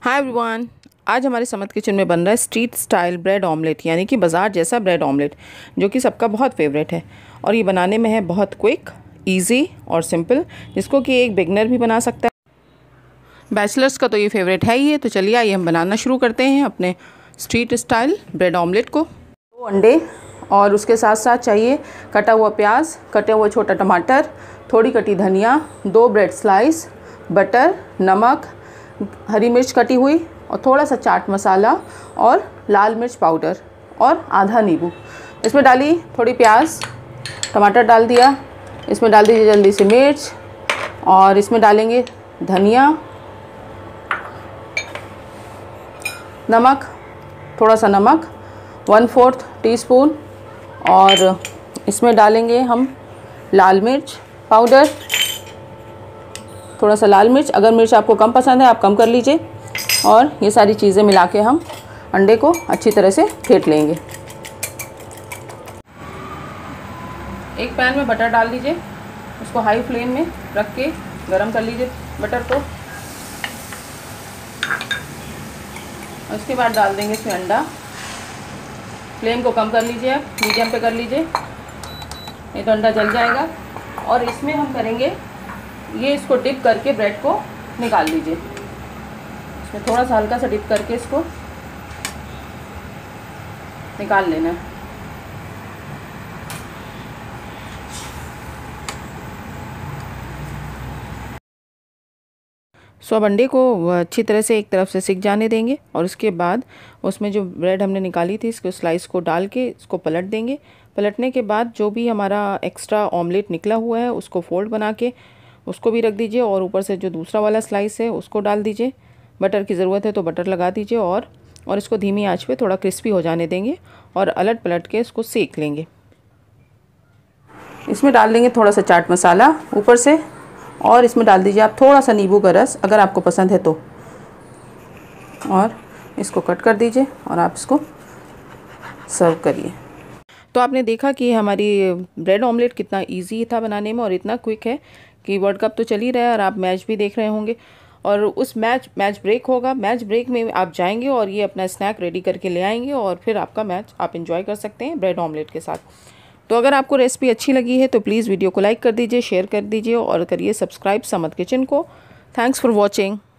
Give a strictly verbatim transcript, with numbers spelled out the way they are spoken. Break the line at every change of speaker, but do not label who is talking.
Hi everyone, आज हमारे समत किचन में बन रहा है स्ट्रीट स्टाइल ब्रेड ऑमलेट, यानी कि बाज़ार जैसा ब्रेड ऑमलेट, जो कि सबका बहुत फेवरेट है। और ये बनाने में है बहुत क्विक, इजी और सिंपल, जिसको कि एक बिगनर भी बना सकता है। बैचलर्स का तो ये फेवरेट है ही है। तो चलिए आइए हम बनाना शुरू करते हैं अपने स्ट्रीट स्टाइल ब्रेड ऑमलेट को। दो अंडे और उसके साथ साथ चाहिए कटा हुआ प्याज, कटे हुआ छोटा टमाटर, थोड़ी कटी धनिया, दो ब्रेड स्लाइस, बटर, नमक, हरी मिर्च कटी हुई और थोड़ा सा चाट मसाला और लाल मिर्च पाउडर और आधा नींबू। इसमें डाली थोड़ी प्याज, टमाटर डाल दिया। इसमें डाल दीजिए जल्दी से मिर्च और इसमें डालेंगे धनिया, नमक, थोड़ा सा नमक, वन फोर्थ टीस्पून, और इसमें डालेंगे हम लाल मिर्च पाउडर, थोड़ा सा लाल मिर्च। अगर मिर्च आपको कम पसंद है आप कम कर लीजिए। और ये सारी चीज़ें मिला के हम अंडे को अच्छी तरह से फेंट लेंगे। एक पैन में बटर डाल दीजिए, उसको हाई फ्लेम में रख के गरम कर लीजिए बटर को। उसके बाद डाल देंगे इसमें अंडा। फ्लेम को कम कर लीजिए, आप मीडियम पे कर लीजिए, नहीं तो अंडा जल जाएगा। और इसमें हम करेंगे ये, इसको डिप करके ब्रेड को निकाल लीजिए। इसमें थोड़ा सा हल्का सा डिप करके इसको निकाल लेना है। सो अब अंडे को अच्छी तरह से एक तरफ से सिक जाने देंगे और उसके बाद उसमें जो ब्रेड हमने निकाली थी इसको स्लाइस को डाल के इसको पलट देंगे। पलटने के बाद जो भी हमारा एक्स्ट्रा ऑमलेट निकला हुआ है उसको फोल्ड बना के उसको भी रख दीजिए और ऊपर से जो दूसरा वाला स्लाइस है उसको डाल दीजिए। बटर की ज़रूरत है तो बटर लगा दीजिए और और इसको धीमी आंच पे थोड़ा क्रिस्पी हो जाने देंगे और अलट पलट के इसको सेक लेंगे। इसमें डाल देंगे थोड़ा सा चाट मसाला ऊपर से और इसमें डाल दीजिए आप थोड़ा सा नींबू का रस अगर आपको पसंद है तो। और इसको कट कर दीजिए और आप इसको सर्व करिए। तो आपने देखा कि हमारी ब्रेड ऑमलेट कितना इजी था बनाने में और इतना क्विक है कि वर्ल्ड कप तो चल ही रहा है और आप मैच भी देख रहे होंगे। और उस मैच मैच ब्रेक होगा, मैच ब्रेक में आप जाएंगे और ये अपना स्नैक रेडी करके ले आएंगे और फिर आपका मैच आप एंजॉय कर सकते हैं ब्रेड ऑमलेट के साथ। तो अगर आपको रेसिपी अच्छी लगी है तो प्लीज़ वीडियो को लाइक कर दीजिए, शेयर कर दीजिए और करिए सब्सक्राइब समत किचन को। Thanks for watching.